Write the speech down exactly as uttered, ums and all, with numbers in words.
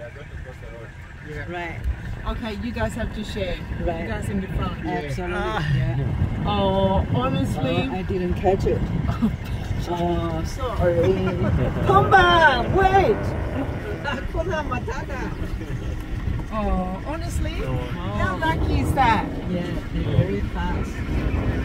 Yeah. Right. Okay, you guys have to share. Right. You guys in the front. Yeah. Absolutely. Ah. Yeah. Oh, honestly. Oh, I didn't catch it. Oh, sorry. Come back, wait. Oh, honestly, how lucky is that? Yeah, they're very fast.